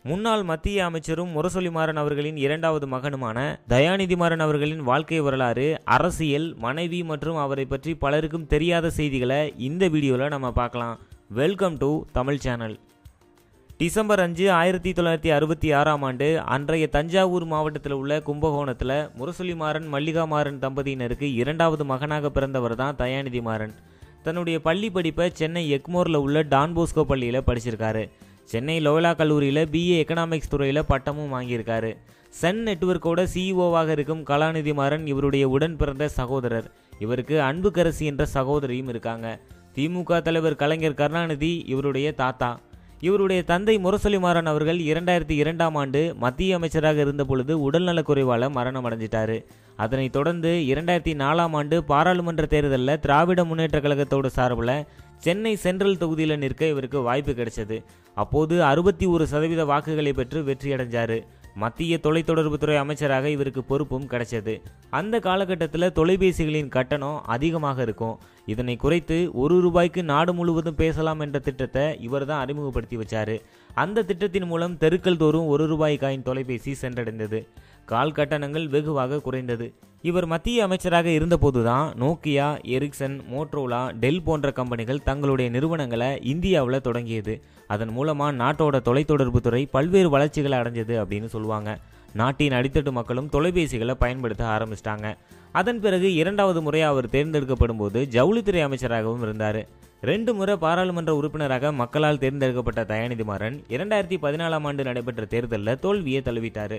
முன்னாள் மத்திய அமைச்சரும் முரசொலிமாறன் அவர்களின் இரண்டாவது மகனுமான தயாநிதிமாறன் அவர்களின் வாழ்க்கை வரலாறு, அரசியல், மனைவி மற்றும் அவரை பற்றி பலருக்கும் தெரியாத செய்திகளை இந்த வீடியோவில் நம்ம பார்க்கலாம். Welcome to Tamil channel. December 5, 1966 அன்றைய தஞ்சாவூர் மாவட்டத்தில் உள்ள கும்பகோணத்தில் முரசொலிமாறன் மல்லிகாமாறன் தம்பதியினருக்கு இரண்டாவது மகனாக பிறந்தவர் தான் தயாநிதிமாறன். தன்னுடைய பள்ளி படிப்பை சென்னை எக்மோரில் உள்ள டான்போஸ்கோ பள்ளியில் படிச்சிருக்காரு. சென்னை லோயலா கல்லூரியில் BA எக்கனாமிக்ஸ் துறையில் பட்டமும் வாங்கியிருக்காரு. சன் நெட்வொர்க்கோட CEOவாக இருக்கும் கலாநிதிமாறன் இவருடைய உடன் பிறந்த சகோதரர். இவருக்கு அன்புக்கரசி என்ற சகோதரியும் இருக்காங்க. திமுக தலைவர் கலைஞர் கருணாநிதி இவருடைய தாத்தா. இவருடைய தந்தை முரசொலிமாறன் அவர்கள் 2002 மத்திய அமைச்சராக இருந்த பொழுது உடல்நலக்குறைவால் மரணம் அடைஞ்சிட்டாரு. அதனைத் தொடர்ந்து 2004 பாராளுமன்ற தேர்தலில் திராவிட முன்னேற்ற கழகத்தோட சார்பில் சென்னை சென்ட்ரல் தொகுதியில் நிற்க இவருக்கு வாய்ப்பு கிடைச்சது. அப்போது 61% வாக்குகளை பெற்று வெற்றியடைஞ்சார். மத்திய தொலைத்தொடர்புத்துறை அமைச்சராக இவருக்கு பொறுப்பும் கிடைச்சது. அந்த காலகட்டத்தில் தொலைபேசிகளின் கட்டணம் அதிகமாக இருக்கும். இதனை குறைத்து ₹1 நாடு முழுவதும் பேசலாம் என்ற திட்டத்தை இவர் தான் அறிமுகப்படுத்தி வச்சார். அந்த திட்டத்தின் மூலம் தெருக்கள் தோறும் ₹1 காயின் தொலைபேசி சென்றடைந்தது. கால் கட்டணங்கள் வெகுவாக குறைந்தது. இவர் மத்திய அமைச்சராக இருந்தபோதுதான் நோக்கியா, எரிக்சன், மோட்டோரோலா, டெல் போன்ற கம்பெனிகள் தங்களுடைய நிறுவனங்களை இந்தியாவில் தொடங்கியது. அதன் மூலமாக நாட்டோட தொலைத்தொடர்புத்துறை பல்வேறு வளர்ச்சிகளை அடைஞ்சது அப்படின்னு சொல்லுவாங்க. நாட்டின் அடித்தட்டு மக்களும் தொலைபேசிகளை பயன்படுத்த ஆரம்பிச்சிட்டாங்க. அதன் பிறகு 2வது முறையாக அவர் தேர்ந்தெடுக்கப்படும் போது ஜவுளித்துறை அமைச்சராகவும் இருந்தார். 2 முறை பாராளுமன்ற உறுப்பினராக மக்களால் தேர்ந்தெடுக்கப்பட்ட தயாநிதிமாறன் 2014 நடைபெற்ற தேர்தலில் தோல்வியை தழுவிட்டார்.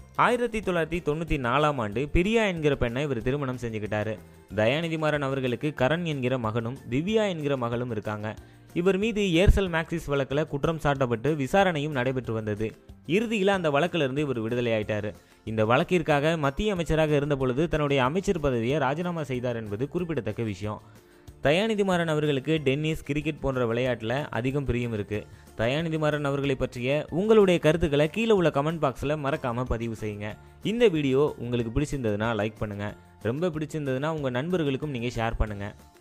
1994 பிரியா என்கிற பெண்ணை இவர் திருமணம் செஞ்சுக்கிட்டாரு. தயாநிதிமாறன் அவர்களுக்கு கரண் என்கிற மகனும் திவ்யா என்கிற மகளும் இருக்காங்க. இவர் மீது ஏர்செல் மேக்சிஸ் வழக்கில் குற்றம் சாட்டப்பட்டு விசாரணையும் நடைபெற்று வந்தது. இறுதியில் அந்த வழக்கிலிருந்து இவர் விடுதலை ஆயிட்டார். இந்த வழக்கிற்காக மத்திய அமைச்சராக இருந்த பொழுது தன்னுடைய அமைச்சர் பதவியை ராஜினாமா செய்தார் என்பது குறிப்பிடத்தக்க விஷயம். தயாநிதிமாறன் அவர்களுக்கு டென்னிஸ், கிரிக்கெட் போன்ற விளையாட்டில் அதிகம் பிரியம் இருக்குது. தயாநிதிமாறன் அவர்களை பற்றிய உங்களுடைய கருத்துக்களை கீழே உள்ள கமெண்ட் பாக்ஸில் மறக்காமல் பதிவு செய்யுங்க. இந்த வீடியோ உங்களுக்கு பிடிச்சிருந்ததுன்னா லைக் பண்ணுங்கள். ரொம்ப பிடிச்சிருந்ததுன்னா உங்கள் நண்பர்களுக்கும் நீங்கள் ஷேர் பண்ணுங்கள்.